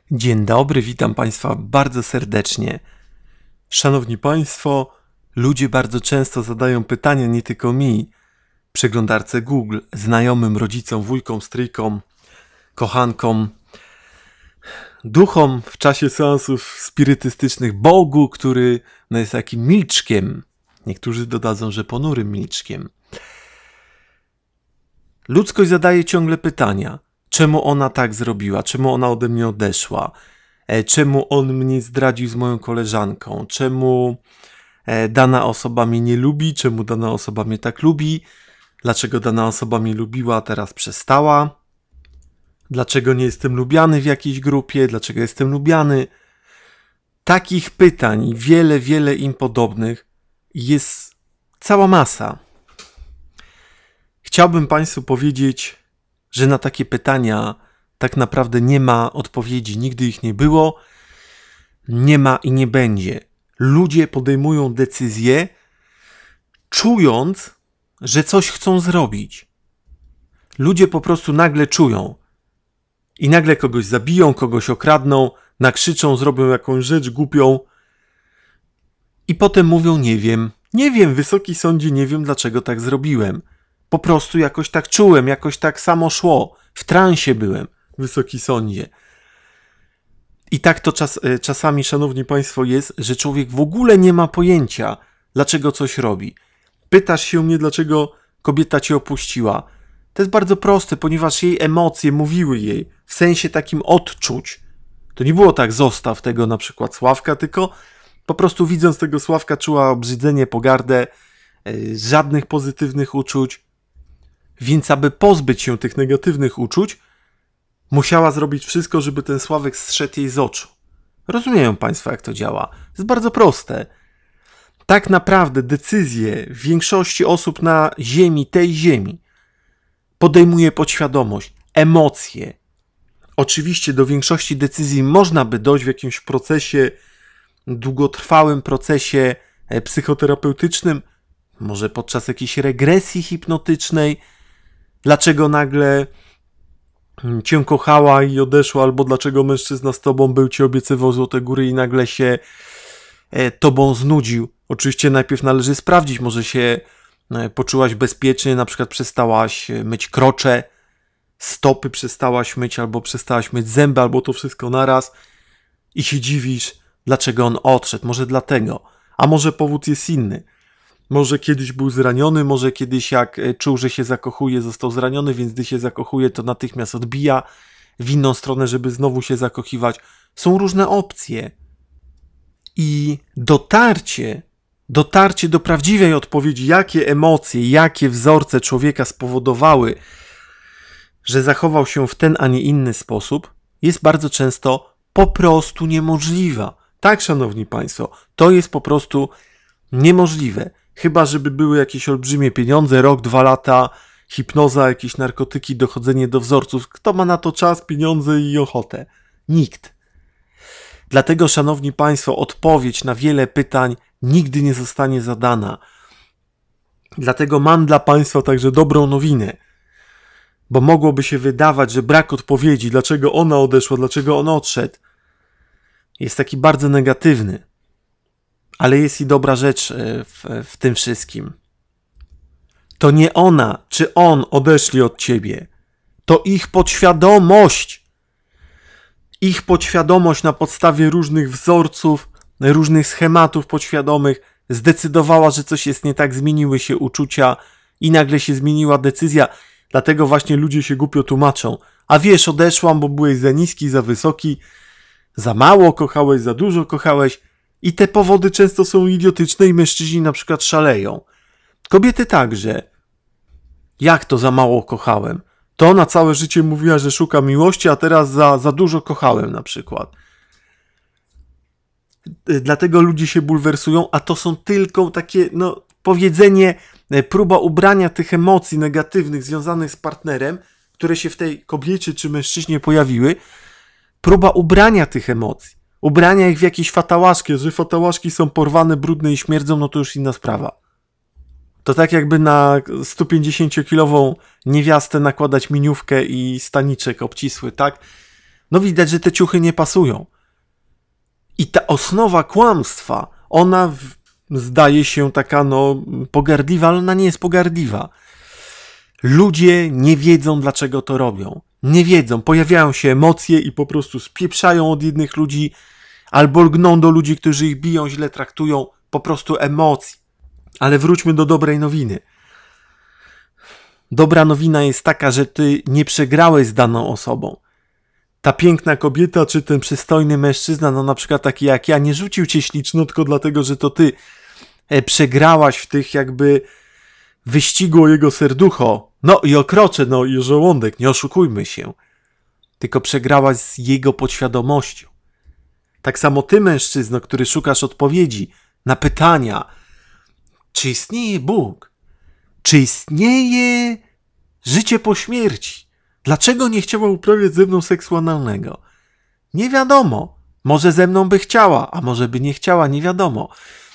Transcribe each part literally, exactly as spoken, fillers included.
Dzień dobry, witam Państwa bardzo serdecznie. Szanowni Państwo, ludzie bardzo często zadają pytania nie tylko mi, przeglądarce Google, znajomym, rodzicom, wujkom, stryjkom, kochankom, duchom w czasie seansów spirytystycznych, Bogu, który no, jest takim milczkiem. Niektórzy dodadzą, że ponurym milczkiem. Ludzkość zadaje ciągle pytania. Czemu ona tak zrobiła? Czemu ona ode mnie odeszła? E, czemu on mnie zdradził z moją koleżanką? Czemu e, dana osoba mnie nie lubi? Czemu dana osoba mnie tak lubi? Dlaczego dana osoba mnie lubiła, a teraz przestała? Dlaczego nie jestem lubiany w jakiejś grupie? Dlaczego jestem lubiany? Takich pytań, wiele, wiele im podobnych jest cała masa. Chciałbym Państwu powiedzieć, że na takie pytania tak naprawdę nie ma odpowiedzi. Nigdy ich nie było, nie ma i nie będzie. Ludzie podejmują decyzje, czując, że coś chcą zrobić. Ludzie po prostu nagle czują i nagle kogoś zabiją, kogoś okradną, nakrzyczą, zrobią jakąś rzecz głupią i potem mówią: nie wiem, nie wiem, Wysoki Sądzie, nie wiem, dlaczego tak zrobiłem. Po prostu jakoś tak czułem, jakoś tak samo szło. W transie byłem, Wysoki Sądzie. I tak to czas, czasami, szanowni Państwo, jest, że człowiek w ogóle nie ma pojęcia, dlaczego coś robi. Pytasz się mnie, dlaczego kobieta cię opuściła. To jest bardzo proste, ponieważ jej emocje mówiły jej, w sensie takim odczuć. To nie było tak, zostaw tego na przykład Sławka, tylko po prostu widząc tego Sławka czuła obrzydzenie, pogardę, yy, żadnych pozytywnych uczuć. Więc aby pozbyć się tych negatywnych uczuć, musiała zrobić wszystko, żeby ten Sławek zszedł jej z oczu. Rozumieją Państwo, jak to działa? To jest bardzo proste. Tak naprawdę decyzje większości osób na ziemi, tej ziemi, podejmuje podświadomość, emocje. Oczywiście do większości decyzji można by dojść w jakimś procesie, długotrwałym procesie psychoterapeutycznym, może podczas jakiejś regresji hipnotycznej, dlaczego nagle cię kochała i odeszła, albo dlaczego mężczyzna z tobą był, ci obiecywał złote góry i nagle się e, tobą znudził. Oczywiście najpierw należy sprawdzić, może się e, poczułaś bezpiecznie, na przykład przestałaś myć krocze, stopy przestałaś myć, albo przestałaś myć zęby, albo to wszystko naraz i się dziwisz, dlaczego on odszedł. Może dlatego, a może powód jest inny. Może kiedyś był zraniony, może kiedyś jak czuł, że się zakochuje, został zraniony, więc gdy się zakochuje, to natychmiast odbija w inną stronę, żeby znowu się zakochiwać. Są różne opcje. I dotarcie, dotarcie do prawdziwej odpowiedzi, jakie emocje, jakie wzorce człowieka spowodowały, że zachował się w ten, a nie inny sposób, jest bardzo często po prostu niemożliwa. Tak, szanowni Państwo, to jest po prostu niemożliwe. Chyba żeby były jakieś olbrzymie pieniądze, rok, dwa lata, hipnoza, jakieś narkotyki, dochodzenie do wzorców. Kto ma na to czas, pieniądze i ochotę? Nikt. Dlatego, szanowni Państwo, odpowiedź na wiele pytań nigdy nie zostanie zadana. Dlatego mam dla Państwa także dobrą nowinę. Bo mogłoby się wydawać, że brak odpowiedzi, dlaczego ona odeszła, dlaczego on odszedł, jest taki bardzo negatywny. Ale jest i dobra rzecz w, w tym wszystkim. To nie ona czy on odeszli od ciebie. To ich podświadomość. Ich podświadomość na podstawie różnych wzorców, różnych schematów podświadomych zdecydowała, że coś jest nie tak, zmieniły się uczucia i nagle się zmieniła decyzja. Dlatego właśnie ludzie się głupio tłumaczą. A wiesz, odeszłam, bo byłeś za niski, za wysoki, za mało kochałeś, za dużo kochałeś. I te powody często są idiotyczne i mężczyźni na przykład szaleją. Kobiety także. Jak to za mało kochałem? To ona całe życie mówiła, że szuka miłości, a teraz za, za dużo kochałem na przykład. Dlatego ludzie się bulwersują, a to są tylko takie, no, powiedzenie, próba ubrania tych emocji negatywnych związanych z partnerem, które się w tej kobiecie czy mężczyźnie pojawiły, próba ubrania tych emocji. Ubrania ich w jakieś fatałaszki, że fatałaszki są porwane, brudne i śmierdzą, no to już inna sprawa. To tak jakby na sto pięćdziesięciokilową niewiastę nakładać miniówkę i staniczek obcisły, tak? No widać, że te ciuchy nie pasują. I ta osnowa kłamstwa, ona w, zdaje się taka no pogardliwa, ale ona nie jest pogardliwa. Ludzie nie wiedzą, dlaczego to robią. Nie wiedzą, pojawiają się emocje i po prostu spieprzają od jednych ludzi albo lgną do ludzi, którzy ich biją, źle traktują, po prostu emocji. Ale wróćmy do dobrej nowiny. Dobra nowina jest taka, że ty nie przegrałeś z daną osobą. Ta piękna kobieta, czy ten przystojny mężczyzna, no na przykład taki jak ja, nie rzucił cię śliczno tylko dlatego, że to ty przegrałaś w tych jakby wyścigu o jego serducho. No i o krocze, no i o żołądek, nie oszukujmy się. Tylko przegrałaś z jego podświadomością. Tak samo ty, mężczyzno, który szukasz odpowiedzi na pytania, czy istnieje Bóg? Czy istnieje życie po śmierci? Dlaczego nie chciała uprawiać ze mną seksu analnego? Nie wiadomo. Może ze mną by chciała, a może by nie chciała, nie wiadomo.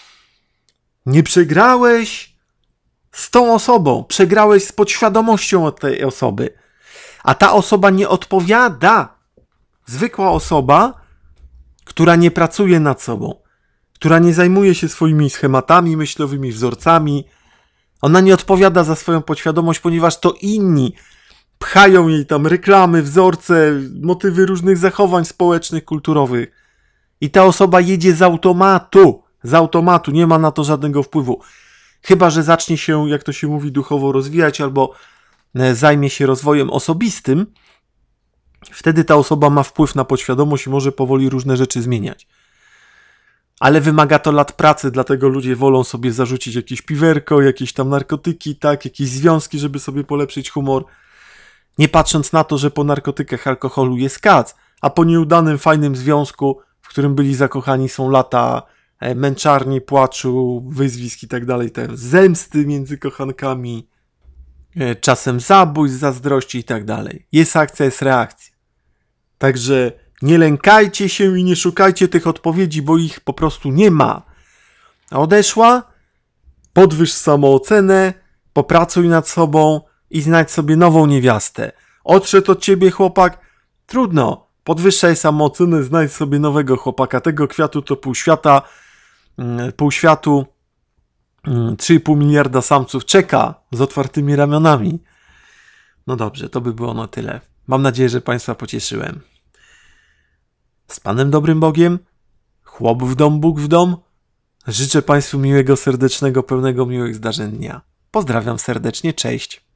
Nie przegrałeś z tą osobą. Przegrałeś z podświadomością od tej osoby. A ta osoba nie odpowiada. Zwykła osoba, która nie pracuje nad sobą, która nie zajmuje się swoimi schematami myślowymi, wzorcami, ona nie odpowiada za swoją podświadomość, ponieważ to inni pchają jej tam reklamy, wzorce, motywy różnych zachowań społecznych, kulturowych. I ta osoba jedzie z automatu. Z automatu, nie ma na to żadnego wpływu. Chyba że zacznie się, jak to się mówi, duchowo rozwijać albo zajmie się rozwojem osobistym. Wtedy ta osoba ma wpływ na podświadomość i może powoli różne rzeczy zmieniać. Ale wymaga to lat pracy, dlatego ludzie wolą sobie zarzucić jakieś piwerko, jakieś tam narkotyki, tak, jakieś związki, żeby sobie polepszyć humor. Nie patrząc na to, że po narkotykach, alkoholu jest kac, a po nieudanym, fajnym związku, w którym byli zakochani, są lata męczarni, płaczu, wyzwisk i tak dalej, te zemsty między kochankami, czasem zabójstw, zazdrości i tak dalej. Jest akcja, jest reakcja. Także nie lękajcie się i nie szukajcie tych odpowiedzi, bo ich po prostu nie ma. A odeszła? Podwyż samoocenę, popracuj nad sobą i znajdź sobie nową niewiastę. Odszedł od ciebie chłopak? Trudno. Podwyższaj samoocenę, znajdź sobie nowego chłopaka. Tego kwiatu to pół świata, pół światu, trzy i pół miliarda samców czeka z otwartymi ramionami. No dobrze, to by było na tyle. Mam nadzieję, że Państwa pocieszyłem. Z Panem Dobrym Bogiem, chłop w dom, Bóg w dom. Życzę Państwu miłego, serdecznego, pełnego miłych zdarzeń dnia. Pozdrawiam serdecznie, cześć.